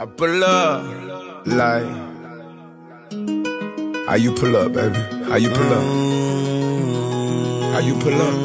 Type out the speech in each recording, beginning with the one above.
I pull up, like, how you pull up, baby? How you pull up? How you pull up?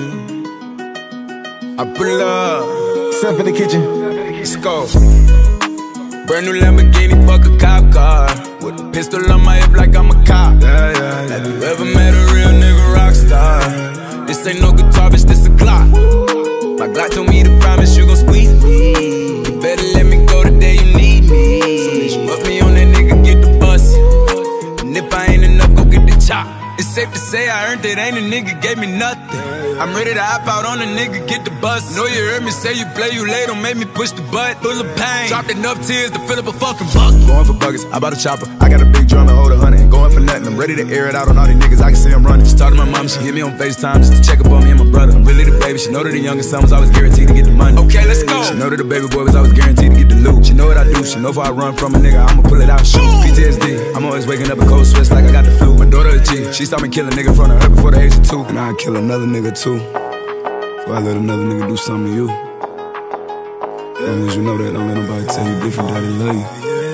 I pull up. Step in the kitchen. Let's go. Brand new Lamborghini, fuck a cop car. With a pistol on my hip like I'm a cop. Have you ever met a real nigga rock star? This ain't no guitar, bitch, this a Glock. My Glock told me to promise you gon' squeeze me. You better let me go the day you need me. So bitch, put me on that nigga, get the bus. And if I ain't enough, go get the chop. It's safe to say I earned it, ain't a nigga gave me nothing. I'm ready to hop out on a nigga, get the bus. Know you heard me say you play, you late, don't make me push the butt. Full of pain, dropped enough tears to fill up a fucking bucket. Going for buckets, I bought a chopper. I got a big drum to hold 100. Ain't going for nothing, I'm ready to air it out on all these niggas. I can see them running. Just talked to my mom, she hit me on FaceTime just to check up on me and my brother. I'm really the baby, she know that the youngest son was always guaranteed to get the money. Okay, let's go. She know that the baby boy was always guaranteed to get the loot. She know what I do, she know if I run from a nigga, I'ma pull it out and shoot. PTSD, I'm always waking up in cold sweats like I got the flu. My daughter a G, she saw me kill a nigga in front of her before the age of 2. And I'd kill another nigga too, before I let another nigga do something to you. As long as you know that, don't let nobody tell you different, that they love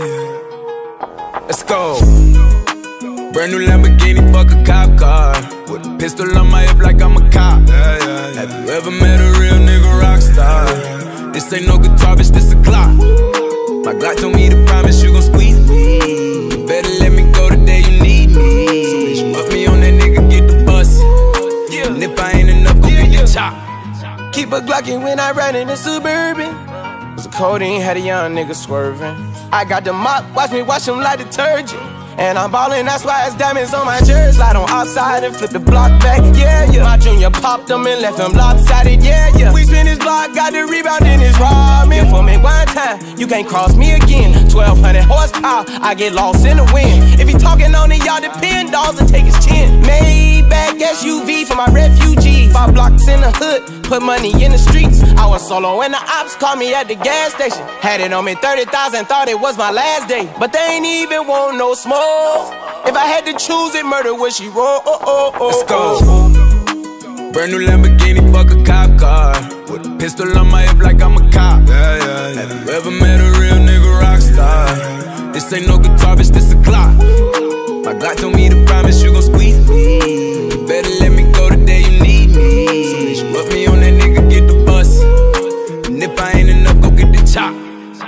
you. Let's go. Brand new Lamborghini, fuck a cop car. With a pistol on my hip like I'm a cop. Have you ever met a real nigga rock star? This ain't no guitar, bitch, this a Glock. My Glock told me to promise you gon' squeeze me. You better let me go the day you need me. So bitch, put me on that nigga, get the bus. And if I ain't enough, go get the chop. Keep a Glockin' when I ride in the Suburban. Was a codeine, had a young nigga swerving. I got the mop, watch me wash him like detergent. And I'm ballin', that's why it's diamonds on my jersey. Slide on outside and flip the block back, yeah, yeah. My junior popped him and left him lopsided, yeah, yeah. We spin his block, got the rebound in his ramen. For me one time, you can't cross me again. 1200 horsepower, I get lost in the wind. If he talking on it, y'all depend, dolls and take his chin. Maybach SUV for my refugees. 5 blocks in the hood, put money in the streets. I was solo and the ops called me at the gas station. Had it on me 30,000, thought it was my last day. But they ain't even want no smoke. If I had to choose it, murder would she roll? Let's go. Brand new Lamborghini, fuck a cop car. With a pistol on my hip like I'm a cop. Have you ever met a real nigga rock star? This ain't no guitar, bitch, this a Glock. My Glock told me to promise you gon' squeeze me. You better let me go the day you need me. So bitch, put me on that nigga, get the bus. And if I ain't enough, go get the chop.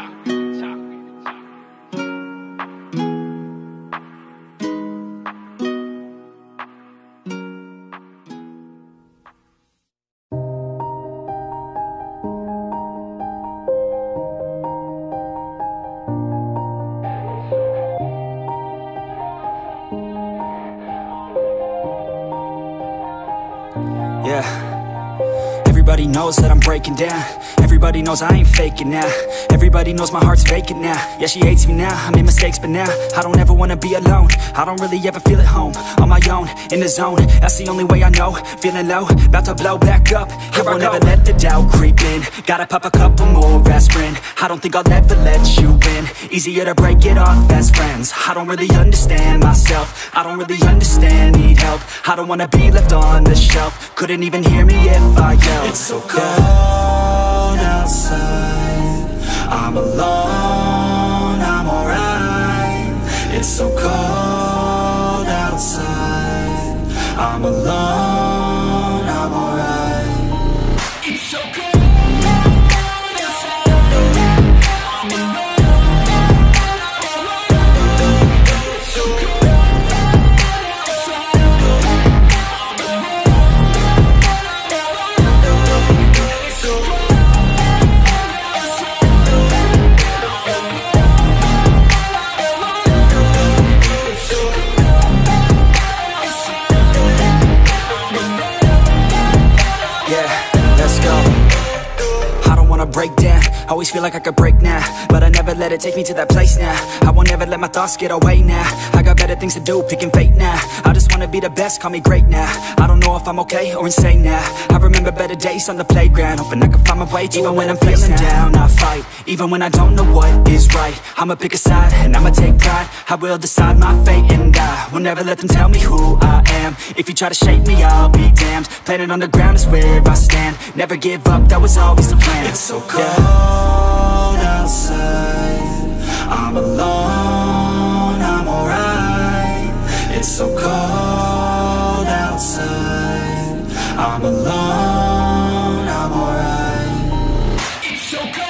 Yeah, everybody knows that I'm breaking down. Everybody knows I ain't faking now. Everybody knows my heart's vacant now. Yeah, she hates me now, I made mistakes, but now I don't ever wanna be alone. I don't really ever feel at home. On my own, in the zone, that's the only way I know. Feeling low, about to blow back up. Here I won't ever let the doubt creep in. Gotta pop a couple more aspirin. I don't think I'll ever let you in. Easier to break it off as friends. I don't really understand myself. I don't really understand, need help. I don't wanna be left on the shelf. Couldn't even hear me if I yelled. It's so cold outside, I'm alone, I'm alright. It's so cold outside, I'm alone, I'm alright. It's so cold. Break down, always feel like I could break now, but I never let it take me to that place now. I won't ever let my thoughts get away now. I got better things to do, picking fate now. I just wanna be the best, call me great now. I don't know if I'm okay or insane now. I remember better days on the playground, hoping I can find my way to even when I'm feeling down, I fight. Even when I don't know what is right, I'ma pick a side and I'ma take pride. I will decide my fate and I will never let them tell me who I am. If you try to shake me, I'll be damned. Planet on the ground is where I stand. Never give up, that was always the plan. It's so cold outside, I'm alone, I'm alright. It's so cold outside. I'm alone, I'm alright. It's so cold.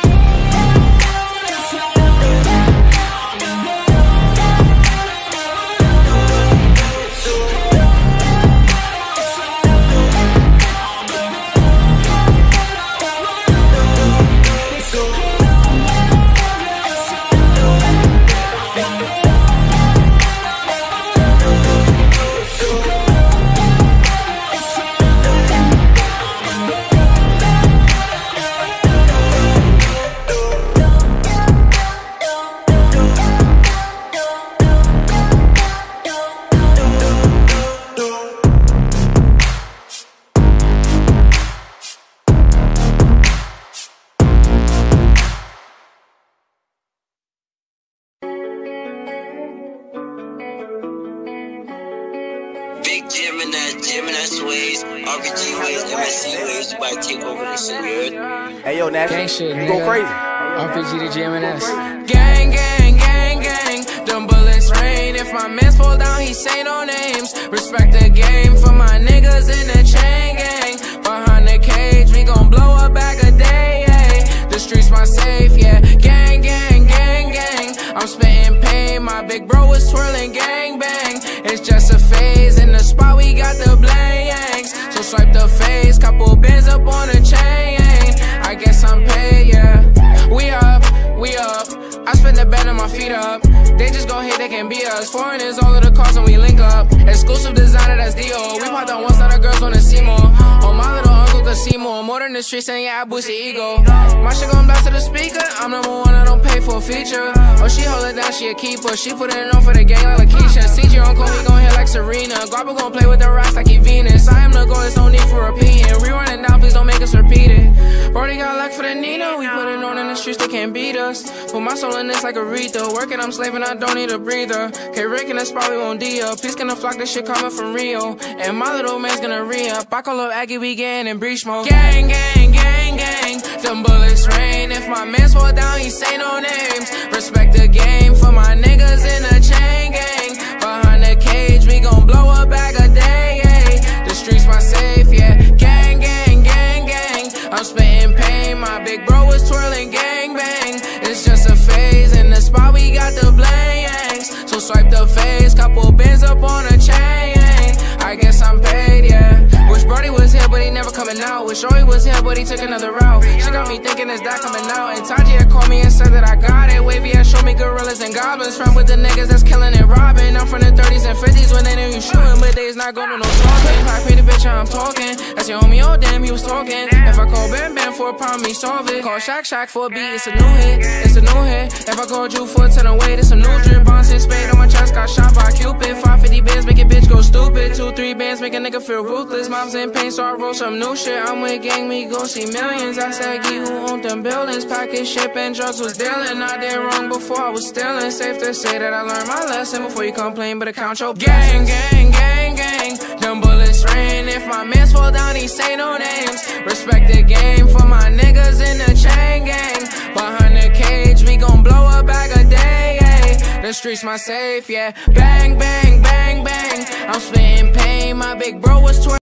Gemini Sways, RPG Ways, MSC Ways, you about to take over this shit, you heard? Hey yo, Nash, gang shit, you nigga. go crazy. RPG to GMNS. Gang, gang, gang, gang. Them bullets rain. If my mans fall down, he say no names. Respect the game for my niggas in the chain gang. Behind the cage, we gon' blow a bag a day. Ay. The streets my safe, yeah. Gang, gang, gang, gang. I'm spitting pain. My big bro is twirling gang bang. It's just a phase. In the spot, we got the blanks. So swipe the face. Couple bands up on the chain. I guess I'm paid, yeah. We up, we up. I spend the bed on my feet up. They just gon' hate, they can beat us. Foreigners, all of the cars when we link up. Exclusive designer, that's Dio. We popped on once, now the girls wanna see more. Oh, my little uncle could see more. More than the streets, and yeah, I boost the ego. My shit gon' blast to the speaker. I'm number one, I don't pay for a feature. Oh, she hold it down, she a keeper. She put it on for the gang like Lakeisha. CG uncle, he gon' hit like Serena. Guapa gon' play with the rocks like he Venus. I am the goal, there's no need for repeating. We running down, please don't make us repeat it. Brody got luck for the Nina. We put it on in the streets, they can't beat us. Put my soul in this like Aretha. Working, I'm slaving, I don't need a breather. K-Rick in the spot, we won't D-up. Please gonna flock, this shit coming from Rio. And my little man's gonna re-up. I call up Aggie, we getting in breach mode. Gang, gang, gang, gang. Them bullets rain. If my mans fall down, he say no names. Respect the game for my niggas in the chain gang. Behind the cage, we gon' blow a bag a day. Ay. The streets my safe, yeah. Gang, gang, gang, gang. I'm spitting pain. My big bro is twirling gang bang. It's just a phase. In the spot, we got the blanks. So swipe the face. Couple bands up on a chain. I guess I'm paid, yeah. Wish Brody was here, but he never coming out. Wish Joey was here, but he took another route. She got me thinking, is that coming out? And Taji had called me and said that I got it. Wavy had showed me gorillas and goblins. From with the niggas that's killing and robbing. I'm from the 30s and 50s when they knew you shooting, but they's not going to no talking. If I pay the bitch, I'm talking. That's your homie, oh damn, he was talking. If I call Bam Bam for a problem, he solve it. Call Shaq Shaq for a beat, it's a new hit. It's a new hit. If I call Drew for a 10 away, it's a new drip. Bonds and spade on my chest, got shot by Cupid. 550 bands make a bitch go stupid. 2-3 bands make a nigga feel ruthless. Mom's in pain, so I roll some new shit. I'm with gang, we gon' see millions. I said, Gee, who owned them buildings? Package ship and drugs was dealing. I did wrong before I was stealing. Safe to say that I learned my lesson before you complain, but count your gang, gang, gang, gang. Them bullets rain. If my mans fall down, he say no names. Respect the game for my niggas in the chain gang. Behind the cage, we gon' blow a bag a day. Ay. The streets my safe, yeah. Bang, bang, bang, bang. I'm spitting pain. My big bro was